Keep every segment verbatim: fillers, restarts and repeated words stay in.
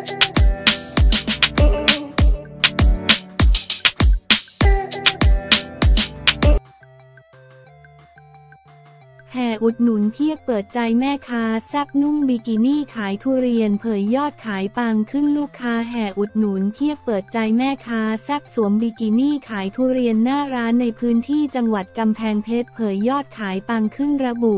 แห่อุดหนุนเพียบเปิดใจแม่ค้าแซ่บนุ่งบิกินี่ขายทุเรียนเผยยอดขายปังขึ้นลูกค้าแห่อุดหนุนเพียบเปิดใจแม่ค้าแซ่บสวมบิกินี่ขายทุเรียนหน้าร้านในพื้นที่จังหวัดกำแพงเพชรเผยยอดขายปังขึ้นระบุ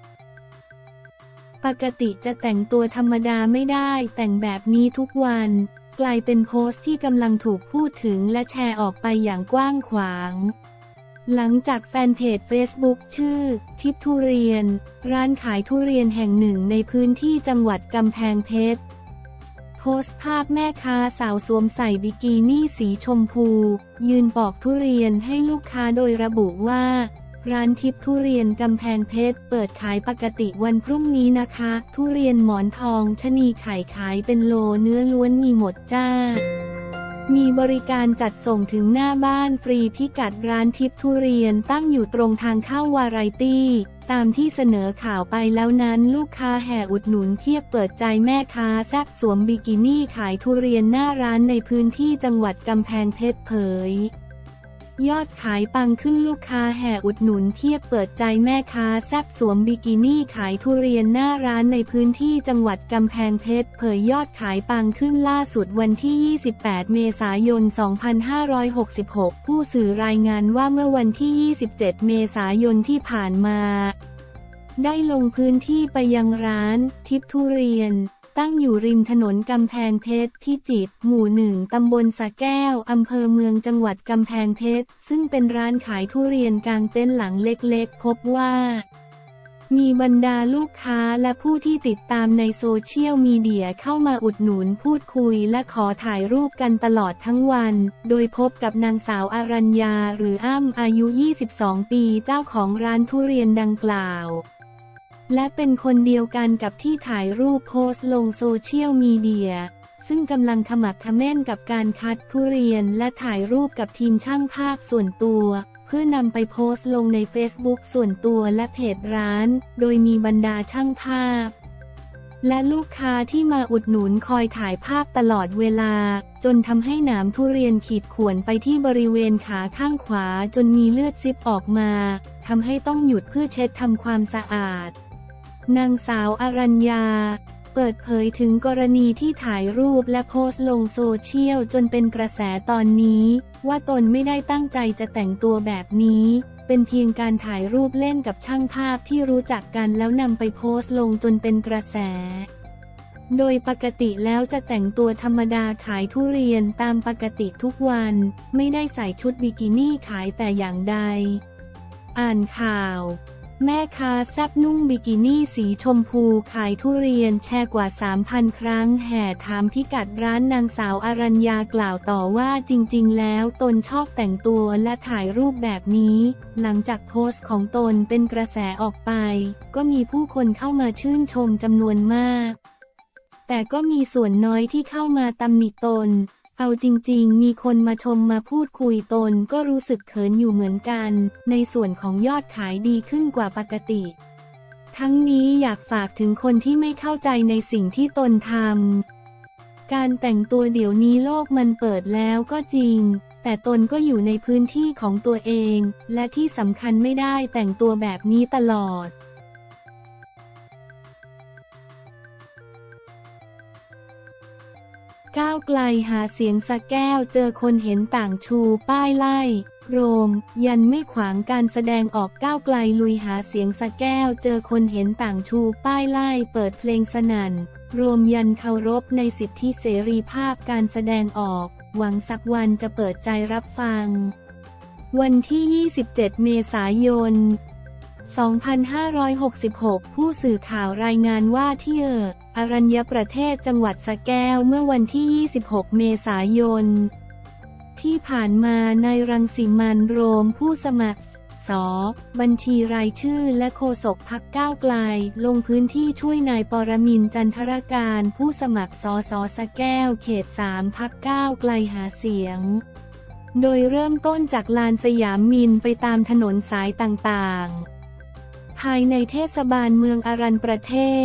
ปกติจะแต่งตัวธรรมดาไม่ได้แต่งแบบนี้ทุกวันกลายเป็นโพสต์ที่กำลังถูกพูดถึงและแชร์ออกไปอย่างกว้างขวางหลังจากแฟนเพจ เฟซบุ๊ก ชื่อทิพย์ทุเรียนร้านขายทุเรียนแห่งหนึ่งในพื้นที่จังหวัดกำแพงเพชรโพสต์ภาพแม่ค้าสาวสวมใส่บิกินี่สีชมพูยืนปอกทุเรียนให้ลูกค้าโดยระบุว่าร้านทิพย์ทุเรียนกำแพงเพชรเปิดขายปกติวันพรุ่งนี้นะคะทุเรียนหมอนทองชะนีไข่ขายเป็นโลเนื้อล้วนมีหมดจ้ามีบริการจัดส่งถึงหน้าบ้านฟรีพิกัดร้านทิพย์ทุเรียนตั้งอยู่ตรงทางเข้าวาไรตี้ตามที่เสนอข่าวไปแล้วนั้นลูกค้าแห่อุดหนุนเพียบเปิดใจแม่ค้าแซ่บสวมบิกินี่ขายทุเรียนหน้าร้านในพื้นที่จังหวัดกำแพงเพชรเผยยอดขายปังขึ้นลูกค้าแห่อุดหนุนเพียบเปิดใจแม่ค้าแซ่บสวมบิกินี่ขายทุเรียนหน้าร้านในพื้นที่จังหวัดกำแพงเพชรเผยยอดขายปังขึ้นล่าสุดวันที่ยี่สิบแปดเมษายนสองพันห้าร้อยหกสิบหกผู้สื่อรายงานว่าเมื่อวันที่ยี่สิบเจ็ดเมษายนที่ผ่านมาได้ลงพื้นที่ไปยังร้านทิพย์ทุเรียนตั้งอยู่ริมถนนกำแพงเพชรที่จิตรหมู่หนึ่งตำบลสะแก้วอำเภอเมืองจังหวัดกำแพงเพชรซึ่งเป็นร้านขายทุเรียนกลางเต็นท์หลังเล็กๆพบว่ามีบรรดาลูกค้าและผู้ที่ติดตามในโซเชียลมีเดียเข้ามาอุดหนุนพูดคุยและขอถ่ายรูปกันตลอดทั้งวันโดยพบกับนางสาวอารัญญาหรืออ้ำอายุยี่สิบสองปีเจ้าของร้านทุเรียนดังกล่าวและเป็นคนเดียวกันกับที่ถ่ายรูปโพสต์ลงโซเชียลมีเดียซึ่งกำลังขมักเขม้นกับการคัดทุเรียนและถ่ายรูปกับทีมช่างภาพส่วนตัวเพื่อนำไปโพสต์ลงในเฟซบุ๊กส่วนตัวและเพจร้านโดยมีบรรดาช่างภาพและลูกค้าที่มาอุดหนุนคอยถ่ายภาพตลอดเวลาจนทำให้หนามทุเรียนขีดข่วนไปที่บริเวณขาข้างขวาจนมีเลือดซิบออกมาทำให้ต้องหยุดเพื่อเช็ดทำความสะอาดนางสาวอารัญญาเปิดเผยถึงกรณีที่ถ่ายรูปและโพสต์ลงโซเชียลจนเป็นกระแสตอนนี้ว่าตนไม่ได้ตั้งใจจะแต่งตัวแบบนี้เป็นเพียงการถ่ายรูปเล่นกับช่างภาพที่รู้จักกันแล้วนำไปโพสต์ลงจนเป็นกระแสโดยปกติแล้วจะแต่งตัวธรรมดาขายทุเรียนตามปกติทุกวันไม่ได้ใส่ชุดบิกินี่ขายแต่อย่างใดอ่านข่าวแม่ค้าแซ่บนุ่งบิกินี่สีชมพูขายทุเรียนแชร์กว่า สามพัน ครั้งแห่ถามพิกัดร้านนางสาวอารัญญากล่าวต่อว่าจริงๆแล้วตนชอบแต่งตัวและถ่ายรูปแบบนี้หลังจากโพสต์ของตนเป็นกระแสออกไปก็มีผู้คนเข้ามาชื่นชมจำนวนมากแต่ก็มีส่วนน้อยที่เข้ามาตำหนิตนเอาจริงๆมีคนมาชมมาพูดคุยตนก็รู้สึกเขินอยู่เหมือนกันในส่วนของยอดขายดีขึ้นกว่าปกติทั้งนี้อยากฝากถึงคนที่ไม่เข้าใจในสิ่งที่ตนทำการแต่งตัวเดี๋ยวนี้โลกมันเปิดแล้วก็จริงแต่ตนก็อยู่ในพื้นที่ของตัวเองและที่สำคัญไม่ได้แต่งตัวแบบนี้ตลอดก้าวไกลหาเสียงสระแก้วเจอคนเห็นต่างชูป้ายไล่โรมยันไม่ขวางการแสดงออกก้าวไกลลุยหาเสียงสระแก้วเจอคนเห็นต่างชูป้ายไล่เปิดเพลงสนั่นรวมยันเคารพในสิทธิเสรีภาพการแสดงออกหวังสักวันจะเปิดใจรับฟังวันที่ยี่สิบเจ็ดเมษายนสองพันห้าร้อยหกสิบหกผู้สื่อข่าวรายงานว่าที่เอออรัญญประเทศจังหวัดสระแก้วเมื่อวันที่ยี่สิบหกเมษายนที่ผ่านมาในรังสิมันต์โรมผู้สมัครส.บัญชีรายชื่อและโฆษกพรรคก้าวไกลลงพื้นที่ช่วยนายปรมินทร์จันทรการผู้สมัครส.ส.สระแก้วเขตสามพรรคก้าวไกลหาเสียงโดยเริ่มต้นจากลานสยามมินไปตามถนนสายต่างๆภายในเทศบาลเมืองอรัญญประเทศ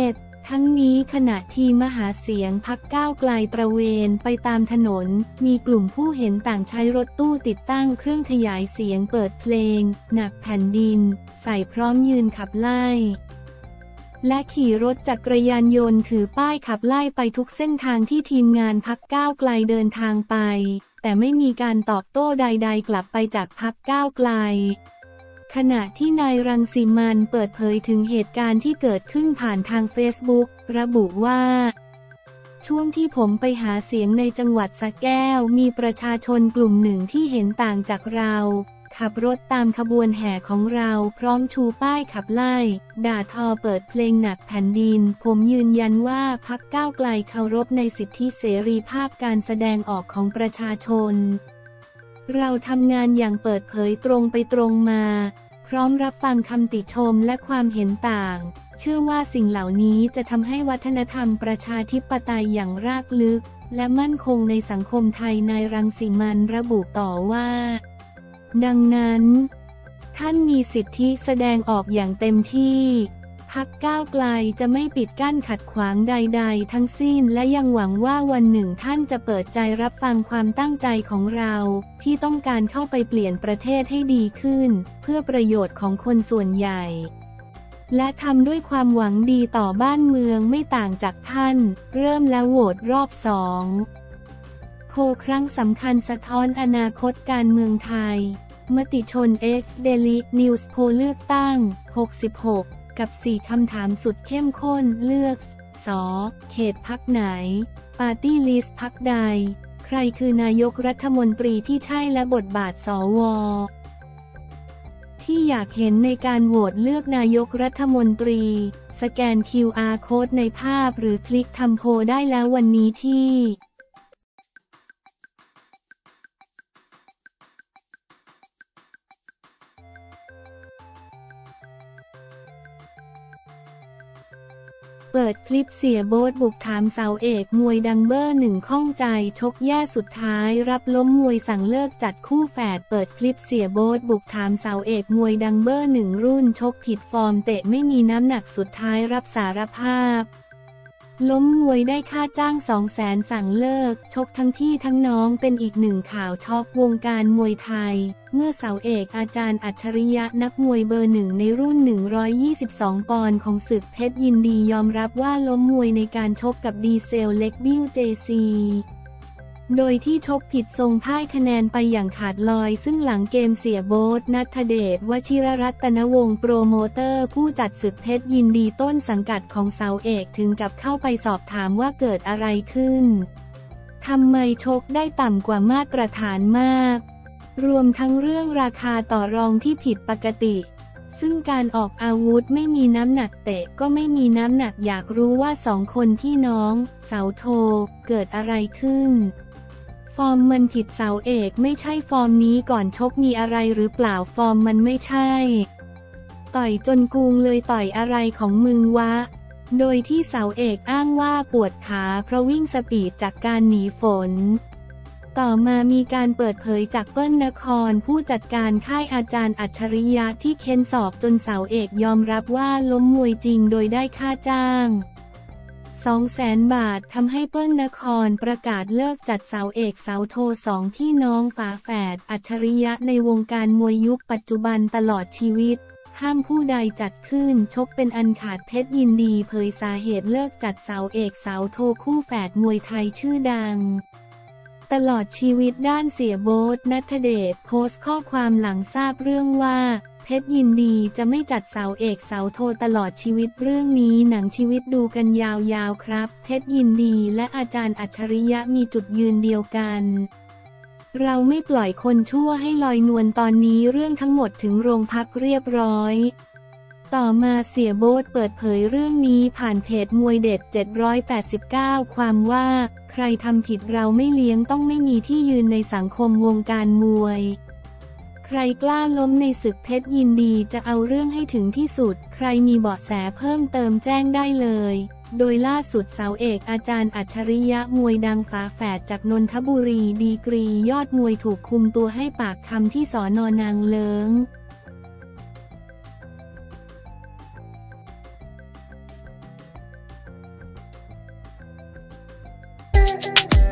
ทั้งนี้ขณะทีมมหาเสียงพรรคก้าวไกลตระเวนไปตามถนนมีกลุ่มผู้เห็นต่างใช้รถตู้ติดตั้งเครื่องขยายเสียงเปิดเพลงหนักแผ่นดินใส่พร้อมยืนขับไล่และขี่รถจักรยานยนต์ถือป้ายขับไล่ไปทุกเส้นทางที่ทีมงานพรรคก้าวไกลเดินทางไปแต่ไม่มีการตอบโต้ใดๆกลับไปจากพรรคก้าวไกลขณะที่นายรังสิมันต์เปิดเผยถึงเหตุการณ์ที่เกิดขึ้นผ่านทางเฟซบุ๊กระบุว่าช่วงที่ผมไปหาเสียงในจังหวัดสระแก้วมีประชาชนกลุ่มหนึ่งที่เห็นต่างจากเราขับรถตามขบวนแห่ของเราพร้อมชูป้ายขับไล่ด่าทอเปิดเพลงหนักแผ่นดินผมยืนยันว่าพรรคก้าวไกลเคารพในสิทธิเสรีภาพการแสดงออกของประชาชนเราทำงานอย่างเปิดเผยตรงไปตรงมาพร้อมรับฟังคำติชมและความเห็นต่างเชื่อว่าสิ่งเหล่านี้จะทำให้วัฒนธรรมประชาธิปไตยอย่างรากลึกและมั่นคงในสังคมไทยนายรังสิมันต์ระบุต่อว่าดังนั้นท่านมีสิทธิแสดงออกอย่างเต็มที่พรรคก้าวไกลจะไม่ปิดกั้นขัดขวางใดๆทั้งสิ้นและยังหวังว่าวันหนึ่งท่านจะเปิดใจรับฟังความตั้งใจของเราที่ต้องการเข้าไปเปลี่ยนประเทศให้ดีขึ้นเพื่อประโยชน์ของคนส่วนใหญ่และทำด้วยความหวังดีต่อบ้านเมืองไม่ต่างจากท่านเริ่มแล้วโหวตรอบสองโพลครั้งสำคัญสะท้อนอนาคตการเมืองไทยมติชน X Daily News โพลเลือกตั้งหกสิบหกกับสี่คำถามสุดเข้มข้นเลือกส.เขตพรรคไหนปาร์ตี้ลิสต์พรรคใดใครคือนายกรัฐมนตรีที่ใช่และบทบาทสวที่อยากเห็นในการโหวตเลือกนายกรัฐมนตรีสแกน คิว อาร์ Code ในภาพหรือคลิกทำโพลได้แล้ววันนี้ที่เปิดคลิปเสียโบ๊ทบุกถามเสาเอกมวยดังเบอร์หนึ่งข้องใจชกแย่สุดท้ายรับล้มมวยสั่งเลิกจัดคู่แฝดเปิดคลิปเสียโบ๊ทบุกถามเสาเอกมวยดังเบอร์หนึ่งรุ่นชกผิดฟอร์มเตะไม่มีน้ำหนักสุดท้ายรับสารภาพล้มมวยได้ค่าจ้างสองแสนสั่งเลิกชกทั้งพี่ทั้งน้องเป็นอีกหนึ่งข่าวช็อกวงการมวยไทยเมื่อเสาเอกอาจารย์อัจฉริยะนักมวยเบอร์หนึ่งในรุ่นหนึ่งร้อยยี่สิบสองปอนด์ของศึกเพชรยินดียอมรับว่าล้มมวยในการชกกับดีเซลเล็กบิ้วเจซีโดยที่ชกผิดทรงพ่ายคะแนนไปอย่างขาดลอยซึ่งหลังเกมเสียโบ๊ทณัฐเดช วชิรรัตนวงศ์โปรโมเตอร์ผู้จัดศึกเพชรยินดีต้นสังกัดของเสาเอกถึงกับเข้าไปสอบถามว่าเกิดอะไรขึ้นทำไมชกได้ต่ำกว่ามาตรฐานมากรวมทั้งเรื่องราคาต่อรองที่ผิดปกติซึ่งการออกอาวุธไม่มีน้ำหนักเตะก็ไม่มีน้ำหนักอยากรู้ว่าสองคนพี่น้องเสาโทเกิดอะไรขึ้นฟอร์มมันผิดเสาเอกไม่ใช่ฟอร์มนี้ก่อนชกมีอะไรหรือเปล่าฟอร์มมันไม่ใช่ต่อยจนกูงเลยต่อยอะไรของมึงวะโดยที่เสาเอกอ้างว่าปวดขาเพราะวิ่งสปีดจากการหนีฝนต่อมามีการเปิดเผยจากเปิ้ลนครผู้จัดการค่ายอาจารย์อัจฉริยะที่เค้นสอบจนเสาเอกยอมรับว่าล้มมวยจริงโดยได้ค่าจ้างสองแสนบาททำให้เปิ้ลนครประกาศเลิกจัดเสาเอกเสาโทสองพี่น้องฝาแฝดอัจฉริยะในวงการมวยยุคปัจจุบันตลอดชีวิตห้ามผู้ใดจัดขึ้นชกเป็นอันขาดเพชรยินดีเผยสาเหตุเลิกจัดเสาเอกเสาโทคู่แฝดมวยไทยชื่อดังตลอดชีวิตด้านเสียโบ๊ทณัฐเดชโพสต์ข้อความหลังทราบเรื่องว่าเพชรยินดีจะไม่จัดเสาเอกเสาโทตลอดชีวิตเรื่องนี้หนังชีวิตดูกันยาวๆครับเพชรยินดีและอาจารย์อัจฉริยะมีจุดยืนเดียวกันเราไม่ปล่อยคนชั่วให้ลอยนวลตอนนี้เรื่องทั้งหมดถึงโรงพักเรียบร้อยต่อมาเสียโบ๊ทเปิดเผยเรื่องนี้ผ่านเพจมวยเด็ดเจ็ดร้อยแปดสิบเก้าความว่าใครทำผิดเราไม่เลี้ยงต้องไม่มีที่ยืนในสังคมวงการมวยใครกล้าล้มในศึกเพชรยินดีจะเอาเรื่องให้ถึงที่สุดใครมีเบาะแสเพิ่มเติมแจ้งได้เลยโดยล่าสุดเสาเอกอาจารย์อัจฉริยะมวยดังฝาแฝดจากนนทบุรีดีกรียอดมวยถูกคุมตัวให้ปากคำที่สน.นางเลิ้ง Thank you.